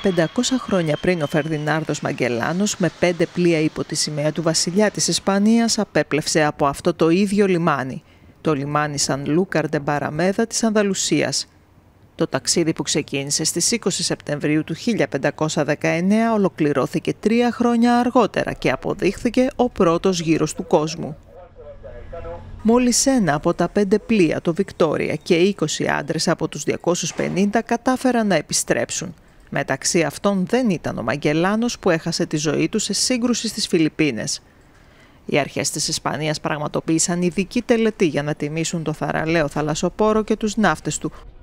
500 χρόνια πριν ο Φερδινάνδος Μαγκελάνος με 5 πλοία υπό τη σημαία του βασιλιά της Ισπανίας απέπλευσε από αυτό το ίδιο λιμάνι, το λιμάνι Σανλούκαρ ντε Μπαραμέδα της Ανδαλουσίας. Το ταξίδι που ξεκίνησε στις 20 Σεπτεμβρίου του 1519 ολοκληρώθηκε 3 χρόνια αργότερα και αποδείχθηκε ο πρώτος γύρος του κόσμου. Μόλις ένα από τα 5 πλοία, το Βικτόρια, και 20 άντρες από τους 250 κατάφεραν να επιστρέψουν. Μεταξύ αυτών δεν ήταν ο Μαγκελάνος που έχασε τη ζωή του σε σύγκρουση στις Φιλιππίνες. Οι αρχές της Ισπανίας πραγματοποίησαν ειδική τελετή για να τιμήσουν το θαραλέο θαλασσοπόρο και τους ναύτες του,